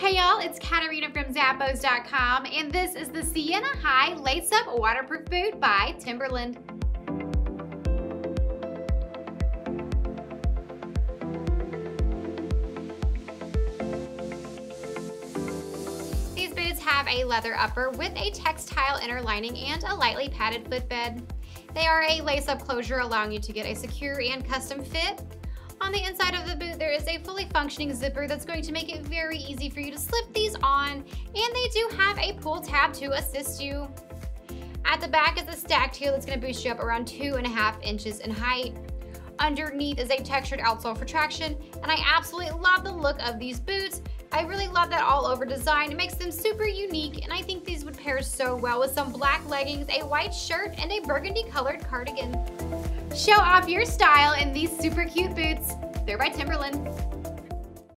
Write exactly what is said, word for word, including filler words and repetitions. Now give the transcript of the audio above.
Hey y'all, it's Katarina from Zappos dot com, and this is the Sienna High Lace-Up Waterproof Boot by Timberland. These boots have a leather upper with a textile inner lining and a lightly padded footbed. They are a lace-up closure, allowing you to get a secure and custom fit. On the inside of the boot, there is a fully functioning zipper that's going to make it very easy for you to slip these on, and they do have a pull tab to assist you. At the back is a stacked heel that's going to boost you up around two and a half inches in height. Underneath is a textured outsole for traction, and I absolutely love the look of these boots. I really love that all over design. It makes them super unique, and I think these would pair so well with some black leggings, a white shirt, and a burgundy colored cardigan. Show off your style in these super cute boots. They're by Timberland.